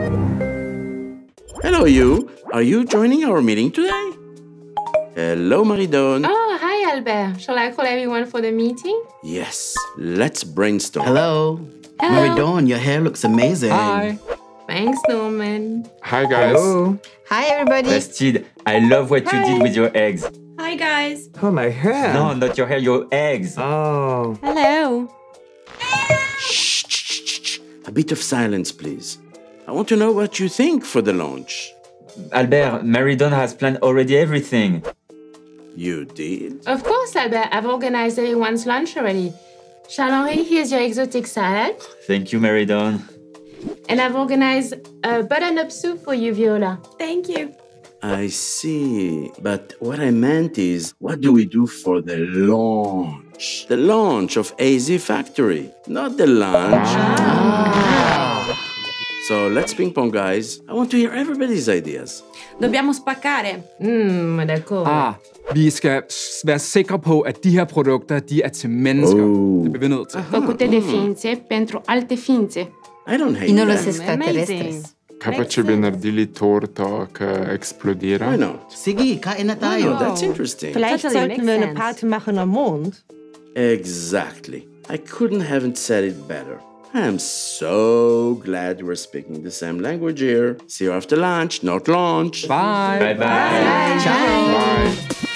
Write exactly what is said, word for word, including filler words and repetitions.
Hello, you. Are you joining our meeting today? Hello, Marie-Dawn. Oh, hi, Albert. Shall I call everyone for the meeting? Yes, let's brainstorm. Hello. Hello. Marie-Dawn, your hair looks amazing. Hi. Thanks, Norman. Hi, guys. Hello. Hi, everybody. Bastide, I love what you did with your eggs. Hi, guys. Oh, my hair. No, not your hair, your eggs. Oh. Hello. Shh, shh, shh, shh. A bit of silence, please. I want to know what you think for the launch. Albert, Marie-Dawn has planned already everything. You did? Of course, Albert. I've organized everyone's lunch already. Charles-Henri, here's your exotic salad. Thank you, Marie-Dawn. And I've organized a button-up soup for you, Viola. Thank you. I see. But what I meant is, what do we do for the launch? The launch of A Z Factory, not the lunch. Ah. So let's ping pong, guys. I want to hear everybody's ideas. Dobbiamo spaccare. Mmm, d'accordo. Ah, vi skal s- være sikre på, at de her produkter, de er til mennesker. Oh. Det bliver vi nødt til. Făcute de ființe pentru alte ființe. I don't hate Y no los that. extraterrestres. Kapag ci binardili torta che esplodira. Why not? Sige, kain na Oh, tayo. that's interesting. Vielleicht Totally sollten wir makes eine sense. Party machen am Mond. Exactly. I couldn't haven't said it better. I am so glad we're speaking the same language here. See you after lunch, not lunch. Bye. Bye-bye. Ciao. Bye.